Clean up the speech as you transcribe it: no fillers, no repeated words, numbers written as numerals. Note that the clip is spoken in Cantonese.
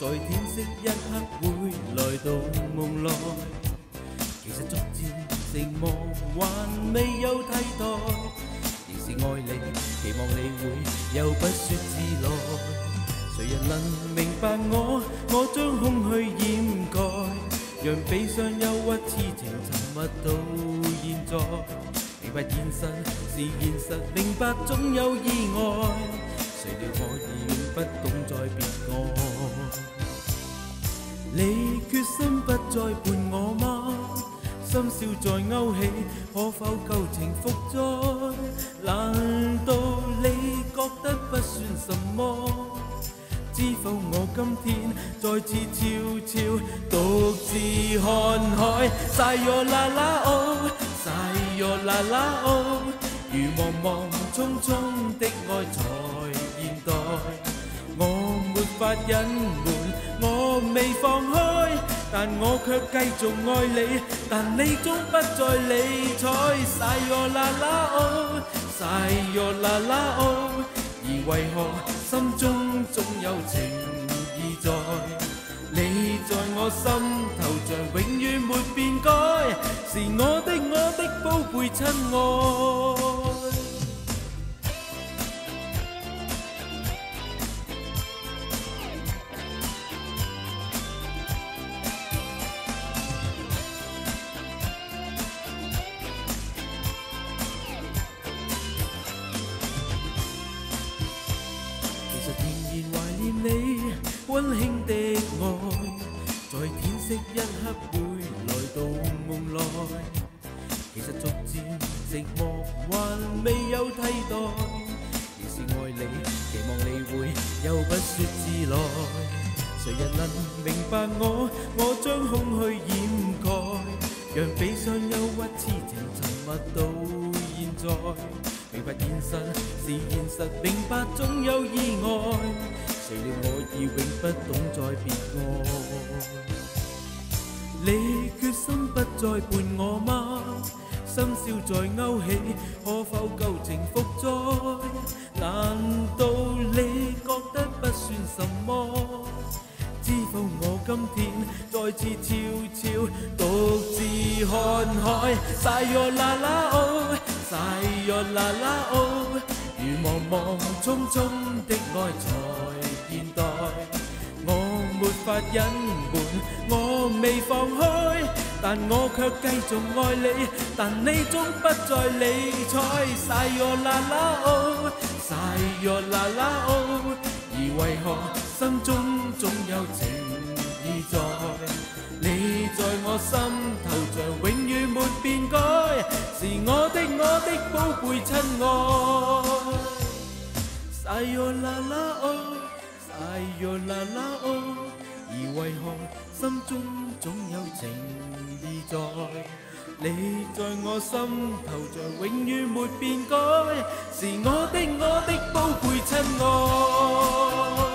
在天色一刻會來到夢內。其實逐漸寂寞還未有替代，仍是愛你，期望你會又不說自來。誰人能明白我？我將空虛掩蓋，讓悲傷憂鬱痴情沉默到現在。明白現實是現實，明白總有意外。誰料我已永不懂再別愛。你決心不再伴我嗎？深宵再勾起，可否舊情復再？難道你覺得不算什麼？知否我今天再次悄悄獨自看海。晒哟啦啦哦，晒哟啦啦哦，如茫茫匆匆的愛在現代。我沒法隱瞞，我未放開，但我卻繼續愛你，但你總不再理睬。晒哟啦啦哦，晒哟啦啦哦，而為何心中總有情意在？你在我心頭像永遠沒變改，是我的寶貝親愛。你溫馨的愛，在天色一刻會來到夢內。其實逐漸寂寞還未有替代，仍是愛你，期望你會又不說自來。誰人能明白我？我將空虛掩蓋，讓悲傷憂鬱痴情沉默到現在。明白現實是現實，明白總有意外。誰料我已永不懂再別愛。你決心不再伴我嗎？深宵再勾起，可否舊情復再？難道你覺得不算什麼？知否我今天再次悄悄獨自看海。晒哟啦啦哦，晒哟啦啦哦，如茫茫匆匆的愛在現代。我沒法隱瞞，我未放開，但我卻繼續愛你，但你總不再理睬。晒哟啦啦哦，晒哟啦啦哦，而為何心中總有情意在？你在我心頭像永遠沒變改，是我的寶貝親愛。晒哟啦啦哦，晒哟啦啦哦，而為何心中總有情意在？你在我心頭像永遠沒變改，是我的寶貝親愛。